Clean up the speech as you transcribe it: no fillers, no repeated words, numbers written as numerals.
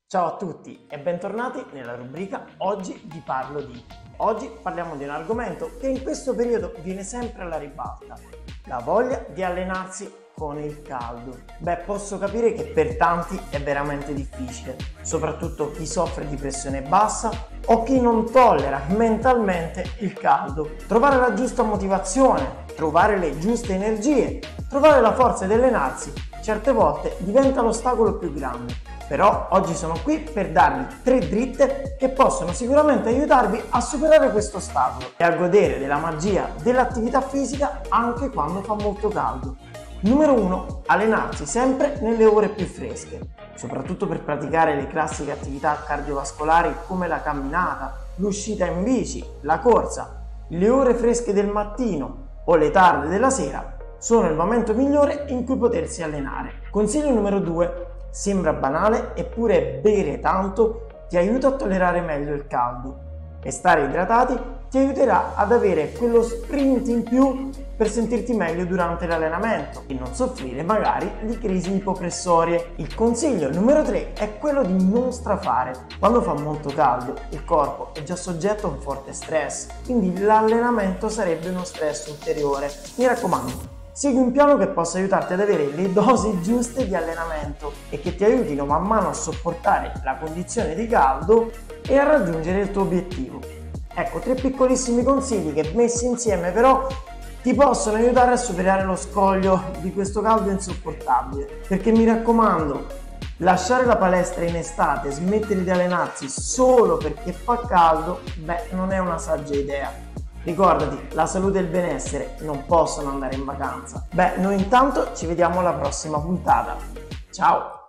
Ciao a tutti e bentornati nella rubrica Oggi vi parlo di. Oggi parliamo di un argomento che in questo periodo viene sempre alla ribalta, la voglia di allenarsi con il caldo. Posso capire che per tanti è veramente difficile, soprattutto chi soffre di pressione bassa o chi non tollera mentalmente il caldo. Trovare la giusta motivazione, trovare le giuste energie, trovare la forza di allenarsi, certe volte diventa l'ostacolo più grande. Però oggi sono qui per darvi 3 dritte che possono sicuramente aiutarvi a superare questo ostacolo e a godere della magia dell'attività fisica anche quando fa molto caldo. Numero 1. Allenarsi sempre nelle ore più fresche, soprattutto per praticare le classiche attività cardiovascolari come la camminata, l'uscita in bici, la corsa. Le ore fresche del mattino o le tarde della sera sono il momento migliore in cui potersi allenare. Consiglio numero 2. Sembra banale, eppure bere tanto ti aiuta a tollerare meglio il caldo e stare idratati ti aiuterà ad avere quello sprint in più per sentirti meglio durante l'allenamento e non soffrire magari di crisi ipopressorie. Il consiglio numero 3 è quello di non strafare. Quando fa molto caldo il corpo è già soggetto a un forte stress, quindi l'allenamento sarebbe uno stress ulteriore. Mi raccomando, segui un piano che possa aiutarti ad avere le dosi giuste di allenamento e che ti aiutino man mano a sopportare la condizione di caldo e a raggiungere il tuo obiettivo. Ecco, 3 piccolissimi consigli che messi insieme però ti possono aiutare a superare lo scoglio di questo caldo insopportabile. Perché mi raccomando, lasciare la palestra in estate, smettere di allenarsi solo perché fa caldo, non è una saggia idea. Ricordati, la salute e il benessere non possono andare in vacanza. Noi intanto ci vediamo alla prossima puntata. Ciao!